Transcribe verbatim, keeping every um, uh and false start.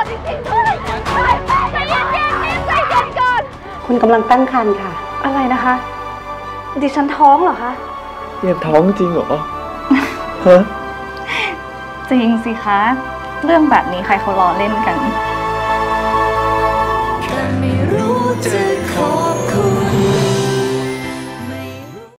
จริงๆด้วยใจเย็นๆนี่ใจเย็นก่อนคุณกำลังตั้งครรภ์ค่ะอะไรนะคะดิฉันท้องเหรอคะเรียนท้องจริงเหรอฮะจริงสิคะเรื่องแบบนี้ใครเขาล้อเล่นกัน